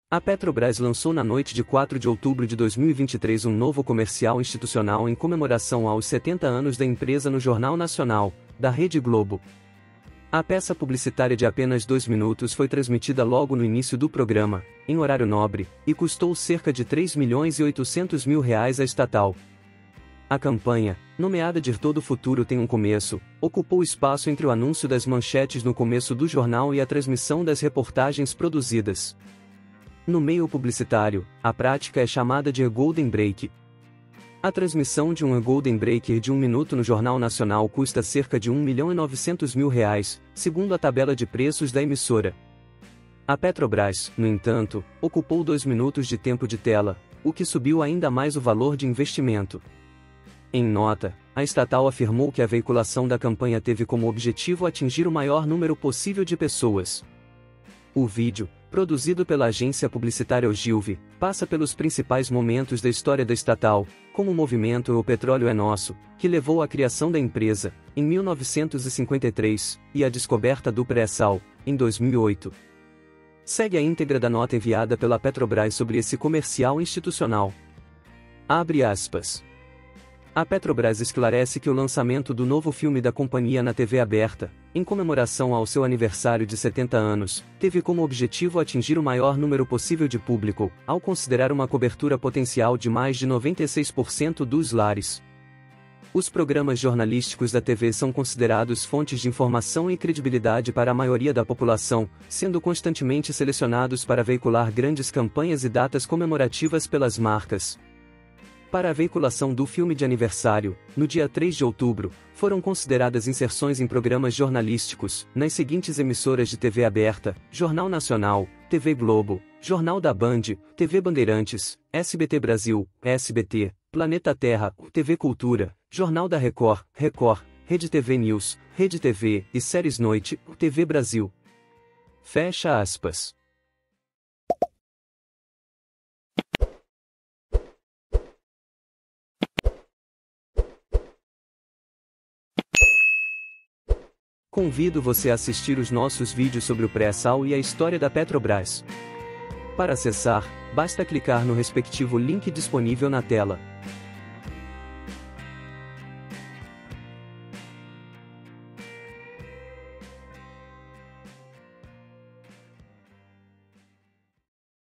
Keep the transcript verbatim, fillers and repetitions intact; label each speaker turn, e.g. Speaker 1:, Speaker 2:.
Speaker 1: A Petrobras lançou na noite de quatro de outubro de dois mil e vinte e três um novo comercial institucional em comemoração aos setenta anos da empresa no Jornal Nacional, da Rede Globo. A peça publicitária de apenas dois minutos foi transmitida logo no início do programa, em horário nobre, e custou cerca de três milhões e oitocentos mil reais à estatal. A campanha, nomeada de Todo Futuro Tem um Começo, ocupou espaço entre o anúncio das manchetes no começo do jornal e a transmissão das reportagens produzidas. No meio publicitário, a prática é chamada de Golden Break. A transmissão de um Golden Breaker de um minuto no Jornal Nacional custa cerca de um milhão e novecentos mil reais, segundo a tabela de preços da emissora. A Petrobras, no entanto, ocupou dois minutos de tempo de tela, o que subiu ainda mais o valor de investimento. Em nota, a estatal afirmou que a veiculação da campanha teve como objetivo atingir o maior número possível de pessoas. O vídeo, produzido pela agência publicitária Ogilvy, passa pelos principais momentos da história da estatal, como o movimento O Petróleo é Nosso, que levou à criação da empresa, em mil novecentos e cinquenta e três, e à descoberta do pré-sal, em dois mil e oito. Segue a íntegra da nota enviada pela Petrobras sobre esse comercial institucional. Abre aspas. A Petrobras esclarece que o lançamento do novo filme da companhia na T V aberta, em comemoração ao seu aniversário de setenta anos, teve como objetivo atingir o maior número possível de público, ao considerar uma cobertura potencial de mais de noventa e seis por cento dos lares. Os programas jornalísticos da T V são considerados fontes de informação e credibilidade para a maioria da população, sendo constantemente selecionados para veicular grandes campanhas e datas comemorativas pelas marcas. Para a veiculação do filme de aniversário, no dia três de outubro, foram consideradas inserções em programas jornalísticos, nas seguintes emissoras de T V aberta: Jornal Nacional, T V Globo, Jornal da Band, T V Bandeirantes, S B T Brasil, S B T, Planeta Terra, T V Cultura, Jornal da Record, Record, Rede T V News, Rede T V e Séries Noite, T V Brasil. Fecha aspas. Convido você a assistir os nossos vídeos sobre o pré-sal e a história da Petrobras. Para acessar, basta clicar no respectivo link disponível na tela.